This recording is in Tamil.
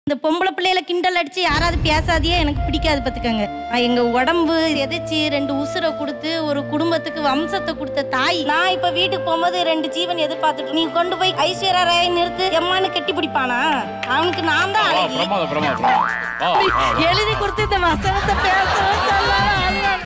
இந்த பொம்பளை பிள்ளையில கிண்டல் அடிச்சு யாராவது பேசாதியே எனக்கு பிடிக்காது பாத்துக்கங்க. எங்க உடம்பு எதிர்ச்சி 2 உசுரை கொடுத்து ஒரு குடும்பத்துக்கு வம்சத்தை கொடுத்த தாய். நான் இப்ப வீட்டுக்கு போகும்போது 2 ஜீவன் எதிர்பார்த்துட்டு நீ கொண்டு போய் ஐஸ்வர்யா ராய் நிறுத்து எம்மான்னு கட்டி பிடிப்பானா? அவனுக்கு நான் தான் எழுதி கொடுத்து இந்த வசனத்தை பேச